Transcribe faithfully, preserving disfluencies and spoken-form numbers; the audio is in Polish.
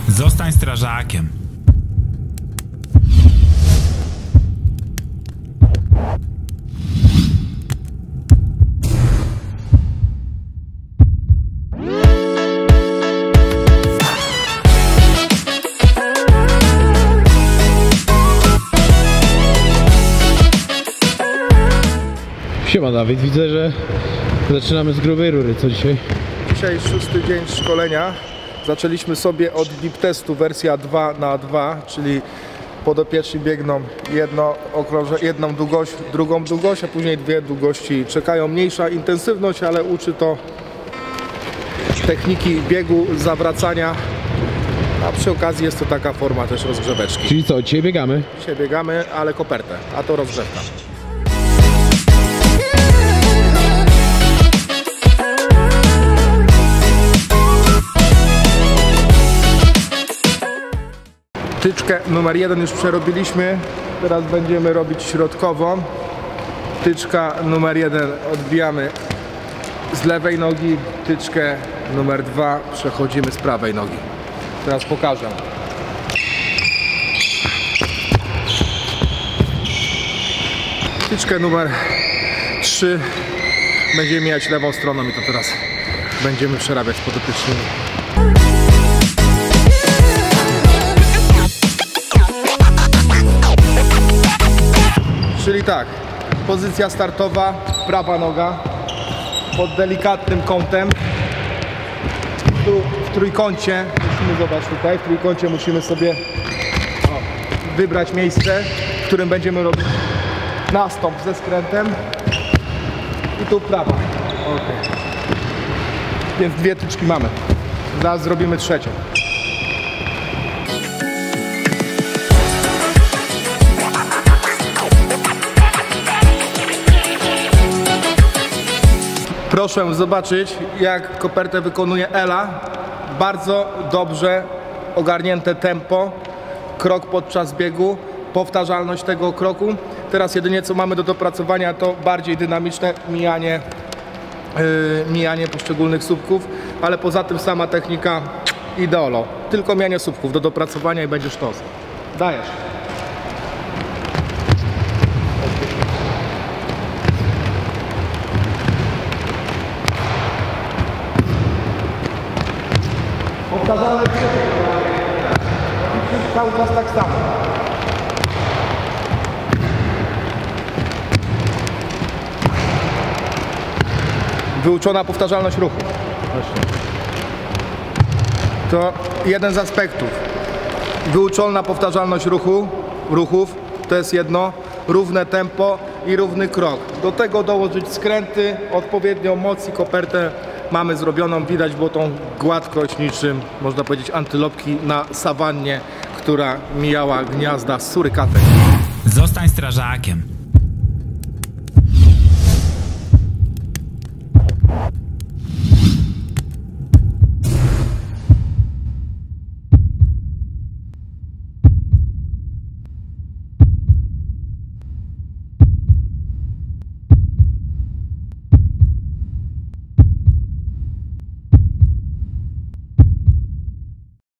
Zostań strażakiem. Siema Dawid, widzę, że zaczynamy z grubej rury. Co dzisiaj? Dzisiaj szósty dzień szkolenia. Zaczęliśmy sobie od deep testu wersja dwa na dwa, czyli podopieczni biegną jedno okrąże, jedną długość, drugą długość, a później dwie długości czekają. Mniejsza intensywność, ale uczy to techniki biegu, zawracania, a przy okazji jest to taka forma też rozgrzeweczki. Czyli co, dzisiaj biegamy? Dzisiaj biegamy, ale kopertę, a to rozgrzewka. Tyczkę numer jeden już przerobiliśmy, teraz będziemy robić środkową. Tyczka numer jeden odbijamy z lewej nogi, tyczkę numer dwa przechodzimy z prawej nogi. Teraz pokażę. Tyczkę numer trzy będziemy mijać lewą stroną i to teraz będziemy przerabiać z podopiecznymi. Czyli tak, pozycja startowa, prawa noga pod delikatnym kątem. Tu w trójkącie, musimy zobaczyć tutaj, w trójkącie musimy sobie o, wybrać miejsce, w którym będziemy robić nastąp ze skrętem. I tu prawa. Okay. Więc dwie tyczki mamy. Zaraz zrobimy trzecią. Proszę zobaczyć, jak kopertę wykonuje Ela. Bardzo dobrze ogarnięte tempo, krok podczas biegu, powtarzalność tego kroku. Teraz jedynie co mamy do dopracowania to bardziej dynamiczne mijanie, yy, mijanie poszczególnych słupków, ale poza tym sama technika ideolo. Tylko mijanie słupków do dopracowania i będzie sztos. Dajesz. Powtarzalne cały czas tak samo. Wyuczona powtarzalność ruchu. To jeden z aspektów. Wyuczona powtarzalność ruchu, ruchów to jest jedno, równe tempo i równy krok. Do tego dołożyć skręty, odpowiednią moc i kopertę mamy zrobioną. Widać było tą gładkość niczym, można powiedzieć, antylopki na sawannie, która mijała gniazda surykatek. Zostań strażakiem.